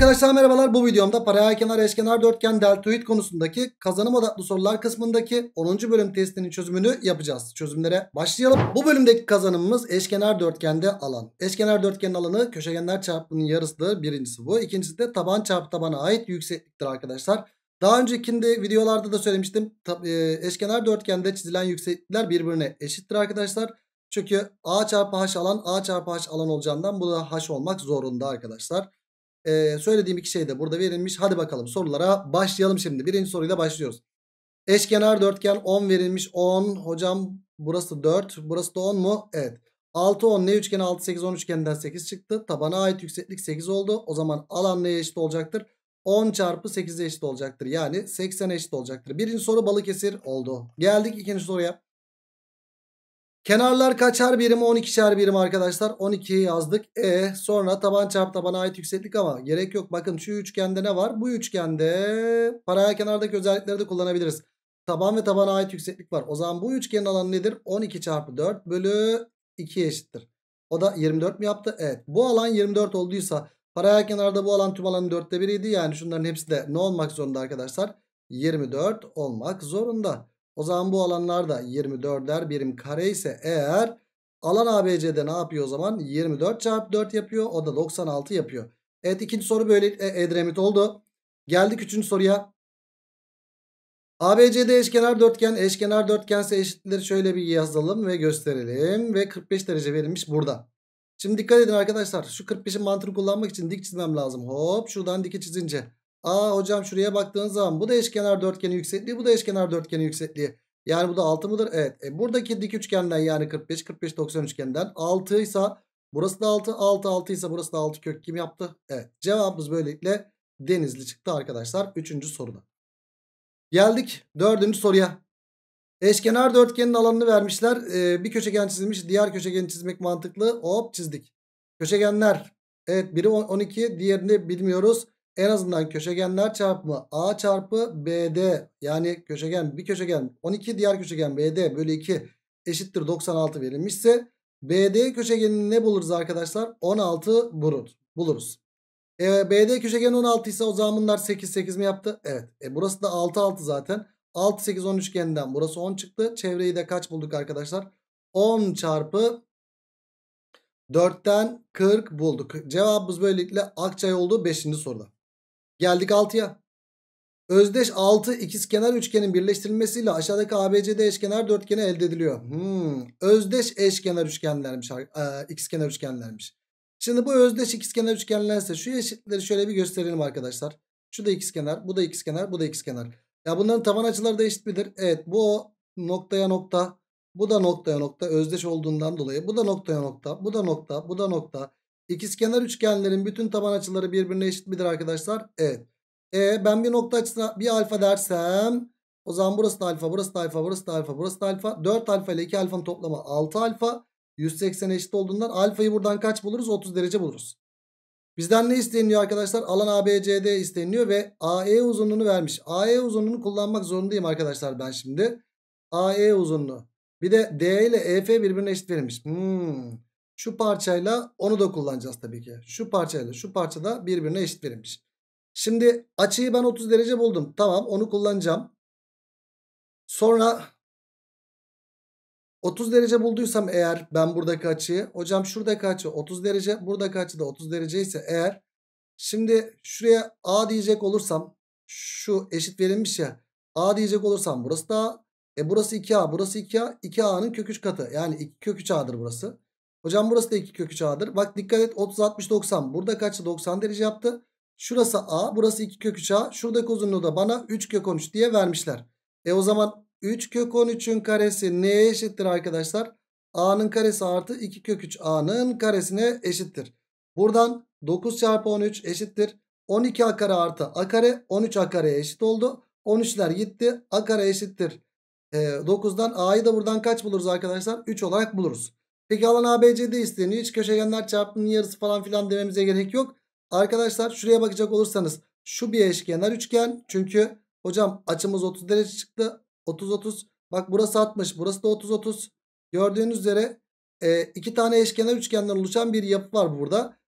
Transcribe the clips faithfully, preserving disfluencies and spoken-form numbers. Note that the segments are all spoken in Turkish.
Arkadaşlar merhabalar, bu videomda paralel kenar, eşkenar dörtgen, deltoid konusundaki kazanım odaklı sorular kısmındaki onuncu bölüm testinin çözümünü yapacağız. Çözümlere başlayalım. Bu bölümdeki kazanımımız eşkenar dörtgende alan. Eşkenar dörtgenin alanı köşegenler çarpımının yarısıdır. Birincisi bu. İkincisi de taban çarpı tabana ait yüksekliktir arkadaşlar. Daha öncekinde videolarda da söylemiştim. Eşkenar dörtgende çizilen yükseklikler birbirine eşittir arkadaşlar. Çünkü A çarpı H alan A çarpı H alan olacağından bu da H olmak zorunda arkadaşlar. Ee, söylediğim iki şey de burada verilmiş. Hadi bakalım sorulara başlayalım şimdi. Birinci soruyla başlıyoruz. Eşkenar dörtgen on verilmiş. on. Hocam burası dört. Burası da on mu? Evet. altı on ne üçgeni? altı sekiz on üçgeninden sekiz çıktı. Tabana ait yükseklik sekiz oldu. O zaman alan neye eşit olacaktır? on çarpı sekize eşit olacaktır. Yani seksene eşit olacaktır. Birinci soru Balıkesir oldu. Geldik ikinci soruya. Kenarlar kaçar birim? on ikişer birim arkadaşlar. on ikiyi yazdık. E sonra taban çarpı tabana ait yükseklik ama gerek yok. Bakın şu üçgende ne var? Bu üçgende paralel kenardaki özellikleri de kullanabiliriz. Taban ve tabana ait yükseklik var. O zaman bu üçgenin alanı nedir? on iki çarpı dört bölü ikiye eşittir. O da yirmi dört mi yaptı? Evet. Bu alan yirmi dört olduysa paralel kenarda bu alan tüm alanın dörtte biriydi. Yani şunların hepsi de ne olmak zorunda arkadaşlar? yirmi dört olmak zorunda. O zaman bu alanlar da yirmi dörder birim kare ise eğer alan A B C'de ne yapıyor o zaman? yirmi dört çarpı dört yapıyor. O da doksan altı yapıyor. Evet, ikinci soru böyle Edremit oldu. Geldik üçüncü soruya. A B C'de eşkenar dörtgen, eşkenar dörtgense eşitleri şöyle bir yazalım ve gösterelim. Ve kırk beş derece verilmiş burada. Şimdi dikkat edin arkadaşlar. Şu kırk beşin mantığını kullanmak için dik çizmem lazım. Hop, şuradan diki çizince. Aa hocam şuraya baktığınız zaman bu da eşkenar dörtgenin yüksekliği, bu da eşkenar dörtgenin yüksekliği. Yani bu da altı mıdır? Evet. E, buradaki dik üçgenden yani kırk beş kırk beş doksan üçgenden altı ise burası da altı, altı altı ise burası da altı kök kim yaptı? Evet. Cevabımız böylelikle Denizli çıktı arkadaşlar üçüncü soruda. Geldik dördüncü soruya. Eşkenar dörtgenin alanını vermişler. Ee, bir köşegen çizilmiş. Diğer köşegeni çizmek mantıklı. Hop çizdik. Köşegenler. Evet, biri on iki, diğerini bilmiyoruz. En azından köşegenler çarpımı A çarpı B D. Yani köşegen, bir köşegen on iki, diğer köşegen B D bölü iki eşittir doksan altı verilmişse B D köşegenini ne buluruz arkadaşlar? on altı buluruz. E, B D köşegen on altı ise o zaman bunlar sekiz sekiz mi yaptı? Evet. E, burası da altı altı zaten. altı sekiz on üçgeninden burası on çıktı. Çevreyi de kaç bulduk arkadaşlar? on çarpı dörtten kırk bulduk. Cevabımız böylelikle Akçay oldu beşinci soruda. Geldik altıya. Özdeş altı ikizkenar üçgenin birleştirilmesiyle aşağıdaki A B C D eşkenar dörtgeni elde ediliyor. Hmm. Özdeş eşkenar üçgenlermiş. E, ikizkenar üçgenlermiş. Şimdi bu özdeş ikizkenar üçgenlerse şu eşitleri şöyle bir gösterelim arkadaşlar. Şu da ikizkenar, bu da ikizkenar, bu da ikizkenar. Ya bunların taban açıları da eşit midir? Evet, bu o noktaya nokta, bu da noktaya nokta özdeş olduğundan dolayı. Bu da noktaya nokta, bu da nokta, bu da nokta. İkizkenar üçgenlerin bütün taban açıları birbirine eşit midir arkadaşlar? Evet. E ben bir nokta açısına bir alfa dersem o zaman burası da alfa, burası da alfa, burası da alfa, burası da alfa. dört alfa ile iki alfanın toplamı altı alfa. yüz seksene eşit olduğundan alfayı buradan kaç buluruz? otuz derece buluruz. Bizden ne isteniyor arkadaşlar? Alan A B C D isteniyor ve A E uzunluğunu vermiş. A E uzunluğunu kullanmak zorundayım arkadaşlar ben şimdi. A E uzunluğu. Bir de D ile E F birbirine eşit verilmiş. Hmm. Şu parçayla onu da kullanacağız tabii ki. Şu parçayla şu parça da birbirine eşit verilmiş. Şimdi açıyı ben otuz derece buldum. Tamam, onu kullanacağım. Sonra otuz derece bulduysam eğer ben buradaki açıyı, hocam şuradaki açı otuz derece, buradaki açı da otuz derece ise eğer, şimdi şuraya A diyecek olursam, şu eşit verilmiş ya, A diyecek olursam burası da A, e burası iki A, burası iki A, iki A'nın kök üç katı, yani iki kök üç A'dır burası. Hocam burası da iki kök üç A'dır. Bak dikkat et, otuz altmış doksan, buradaki açı doksan derece yaptı. Şurası A, burası iki kök üç A, şuradaki uzunluğu da bana üç kök on üç diye vermişler. E o zaman üç kök on üçün karesi neye eşittir arkadaşlar? A'nın karesi artı iki kök üç A'nın karesine eşittir. Buradan dokuz çarpı on üç eşittir. on iki A kare artı A kare, on üç A kareye eşit oldu. on üçler gitti. A kare eşittir. E, dokuzdan A'yı da buradan kaç buluruz arkadaşlar? üç olarak buluruz. Peki alan A B C D isteniyor. Hiç köşegenler çarpımının yarısı falan filan dememize gerek yok. Arkadaşlar şuraya bakacak olursanız şu bir eşkenar üçgen. Çünkü hocam açımız otuz derece çıktı. otuz otuz. Bak burası altmış. Burası da otuz otuz. Gördüğünüz üzere e, iki tane eşkenar üçgenden oluşan bir yapı var burada.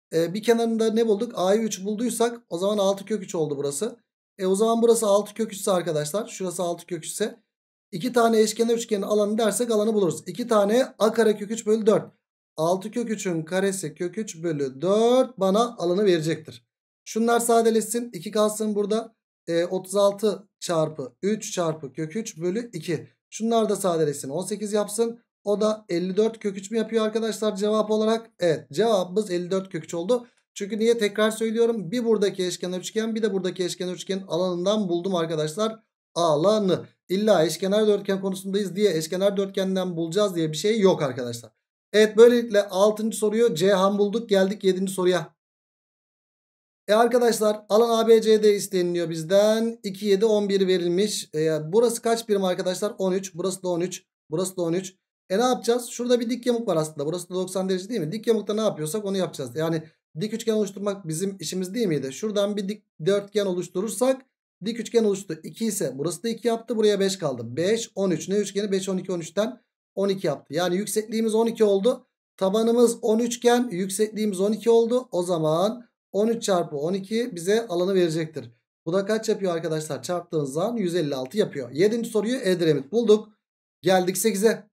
E, bir kenarında ne bulduk? A'yı üç bulduysak o zaman altı kök üç oldu burası. E o zaman burası altı kök üç ise arkadaşlar. Şurası altı kök üç ise. iki tane eşkenar üçgenin alanı dersek alanı buluruz. iki tane a kare kök üç bölü dört. altı kök üçün karesi kök üç bölü dört bana alanı verecektir. Şunlar sadeleşsin. iki kalsın burada. E, otuz altı çarpı üç çarpı kök üç bölü iki. Şunlar da sadeleşsin. on sekiz yapsın. O da elli dört kök üç mü yapıyor arkadaşlar cevap olarak? Evet, cevabımız elli dört kök üç oldu. Çünkü niye, tekrar söylüyorum. Bir buradaki eşkenar üçgen, bir de buradaki eşkenar üçgenin alanından buldum arkadaşlar alanı. İlla eşkenar dörtgen konusundayız diye eşkenar dörtgenden bulacağız diye bir şey yok arkadaşlar. Evet, böylelikle altıncı soruyu Ceyhan bulduk. Geldik yedinci soruya. E arkadaşlar, alan A B C D isteniliyor bizden. iki, yedi, on bir verilmiş. E, burası kaç birim arkadaşlar? on üç. Burası da on üç. Burası da on üç. E ne yapacağız? Şurada bir dik yamuk var aslında. Burası da doksan derece değil mi? Dik yamukta ne yapıyorsak onu yapacağız. Yani dik üçgen oluşturmak bizim işimiz değil miydi? Şuradan bir dik dörtgen oluşturursak dik üçgen oluştu. iki ise burası da iki yaptı. Buraya beş kaldı. beş, on üç. Ne üçgeni? beş, on iki, on üçten on iki yaptı. Yani yüksekliğimiz on iki oldu. Tabanımız on üçgen. Yüksekliğimiz on iki oldu. O zaman on üç çarpı on iki bize alanı verecektir. Bu da kaç yapıyor arkadaşlar? Çarptığınız zaman yüz elli altı yapıyor. yedinci soruyu Edremit bulduk. Geldik sekize.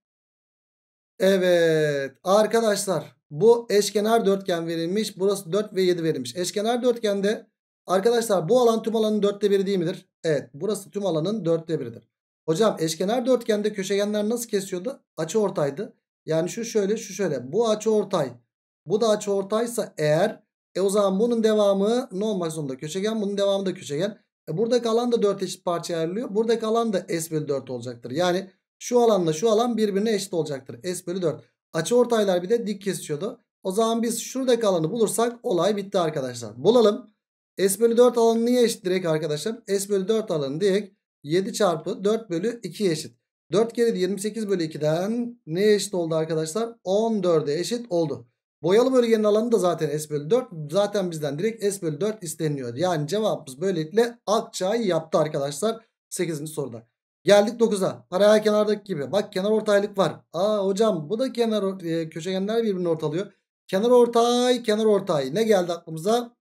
Evet arkadaşlar, bu eşkenar dörtgen verilmiş. Burası dört ve yedi verilmiş. Eşkenar dörtgende arkadaşlar bu alan tüm alanın dörtte biri değil midir? Evet, burası tüm alanın dörtte biridir. Hocam eşkenar dörtgende köşegenler nasıl kesiyordu? Açıortaydı. Yani şu şöyle, şu şöyle. Bu açıortay, bu da açıortaysa eğer, e o zaman bunun devamı ne olmak zorunda? Köşegen. Bunun devamı da köşegen. E buradaki alan da dört eşit parçaya ayrılıyor. Buradaki alan da S bölü dört olacaktır. Yani şu alanla şu alan birbirine eşit olacaktır. S bölü dört. Açıortaylar bir de dik kesiyordu. O zaman biz şuradaki alanı bulursak olay bitti arkadaşlar. Bulalım. S bölü dört alanı niye eşit direkt arkadaşlar? S bölü dört alanı direkt yedi çarpı dört bölü iki eşit. dört kere yirmi sekiz bölü ikiden neye eşit oldu arkadaşlar? on dörde eşit oldu. Boyalı bölgenin alanı da zaten S bölü dört. Zaten bizden direkt S bölü dört isteniyor. Yani cevabımız böylelikle Akçay yaptı arkadaşlar sekizinci soruda. Geldik dokuza. Paralel kenardaki gibi. Bak, kenar ortaylık var. Aa hocam, bu da kenar e, köşegenler birbirini ortalıyor. Kenar ortay, kenar ortay. Ne geldi aklımıza?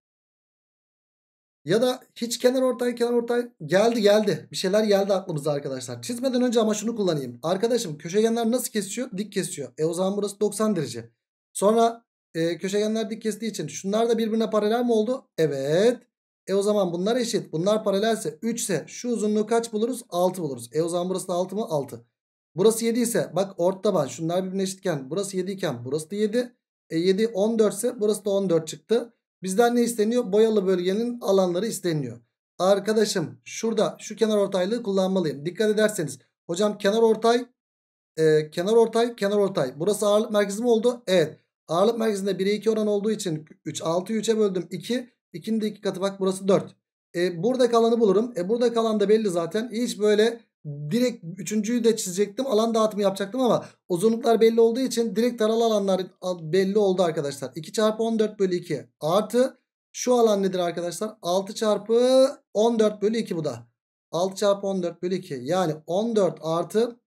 Ya da hiç kenar ortay, kenar ortay geldi geldi. Bir şeyler geldi aklımıza arkadaşlar. Çizmeden önce ama şunu kullanayım. Arkadaşım, köşegenler nasıl kesiyor? Dik kesiyor. E o zaman burası doksan derece. Sonra e, köşegenler dik kestiği için şunlar da birbirine paralel mi oldu? Evet. E o zaman bunlar eşit. Bunlar paralelse üç ise şu uzunluğu kaç buluruz? altı buluruz. E o zaman burası da altı mı? altı. Burası yedi ise bak, orta var. Şunlar birbirine eşitken burası yedi iken burası da yedi. E yedi on dört ise burası da on dört çıktı. Bizden ne isteniyor? Boyalı bölgenin alanları isteniyor. Arkadaşım, şurada şu kenar ortaylığı kullanmalıyım. Dikkat ederseniz. Hocam kenar ortay, e, kenar ortay, kenar ortay. Burası ağırlık merkezi mi oldu? Evet. Ağırlık merkezinde bire iki oran olduğu için üç, altıyı üçe böldüm iki. ikinin de iki katı, bak burası dört. E, buradaki alanı bulurum. E, buradaki alan da belli zaten. Hiç böyle direkt üçüncüyü de çizecektim. Alan dağıtımı yapacaktım ama uzunluklar belli olduğu için direkt taralı alanlar belli oldu arkadaşlar. iki çarpı on dört bölü iki artı şu alan nedir arkadaşlar? altı çarpı on dört bölü iki bu da. altı çarpı on dört bölü iki. Yani on dört artı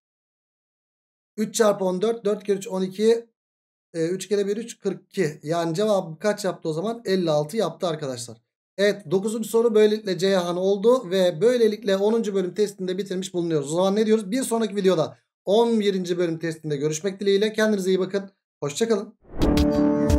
üç çarpı on dört. dört kere üç on iki. E, üç kere bir üç kırk iki. Yani cevabı kaç yaptı o zaman? elli altı yaptı arkadaşlar. Evet, dokuzuncu soru böylelikle Ceyhan oldu ve böylelikle onuncu bölüm testinde bitirmiş bulunuyoruz. O zaman ne diyoruz? Bir sonraki videoda on birinci bölüm testinde görüşmek dileğiyle. Kendinize iyi bakın. Hoşçakalın.